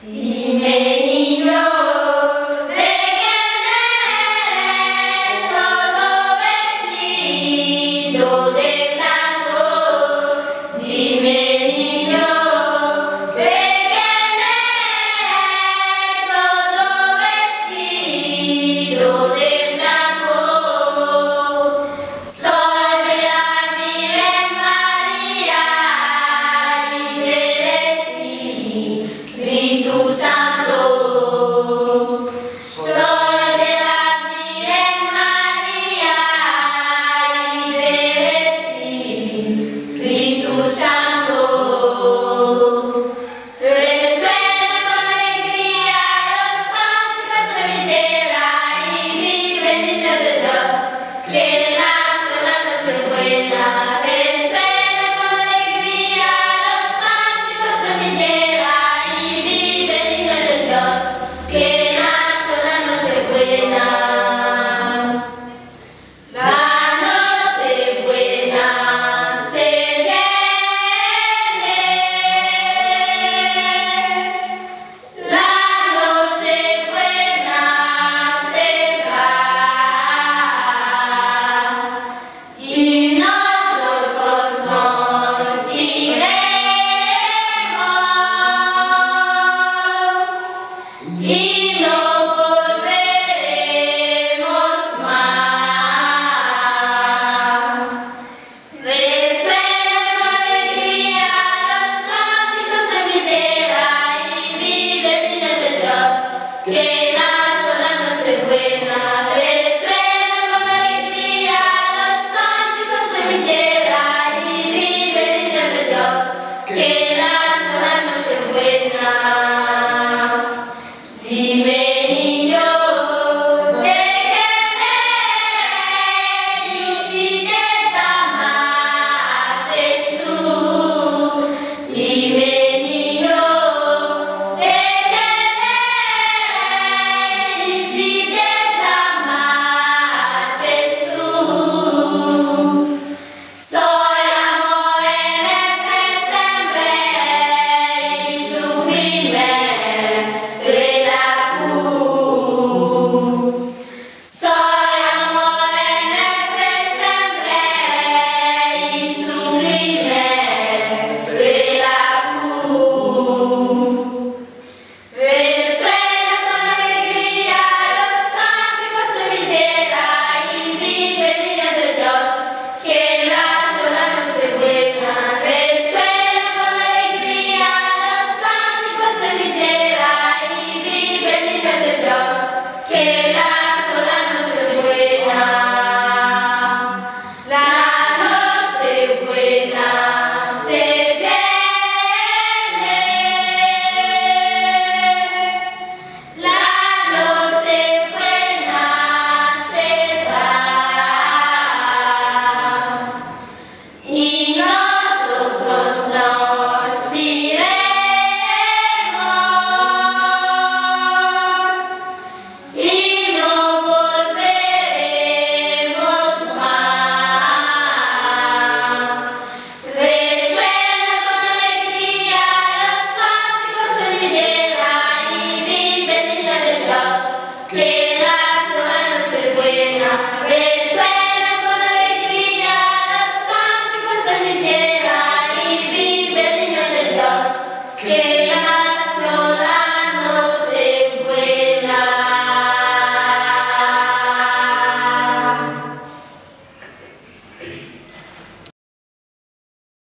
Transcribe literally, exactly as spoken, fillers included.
Dime, niño, ¿de qué eres todo vestido de blanco? Dime, niño, ¿de qué eres todo vestido de blanco? Soy de la Virgen María y del Espíritu Santo. Soy de la Virgen María y del Espíritu Santo. Resuena con alegría los cánticos de mi tierra y vive el niño de Dios, que nació la noche buena. Resuena con alegría los cánticos de mi tierra y vive el niño de Dios, que nació la noche buena. La noche buena se viene, la noche buena se va, y nosotros nos iremos y no volveremos más. Resuena con alegría los cánticos de mi tierra y vive el niño de Dios, que nació la noche buena. Resuena con alegría los cánticos de mi tierra y vive el niño de Dios, que nació la noche buena. Dime, niño, ¿de qué eres y si te amas Jesús? Dime, niño, ¿de qué eres y si te amas Jesús? Soy amor en el que sembré y sufrirme de la cruz. Soy amor en el que sembré y sufrirme de la cruz. Resuena con alegría los cánticos de mi tierra y vive el niño de Dios, que nació la noche buena. Resuena con alegría los cánticos de mi tierra y vive el niño de Dios, que nació la noche buena. La noche buena se viene, la noche buena se va, y nosotros nos iremos y no volveremos más. Resuena con alegría los cánticos de mi tierra y vive el niño de Dios, que nació la noche buena. Resuena con alegría los cánticos de mi tierra y vive el niño de Dios, que nació la noche buena.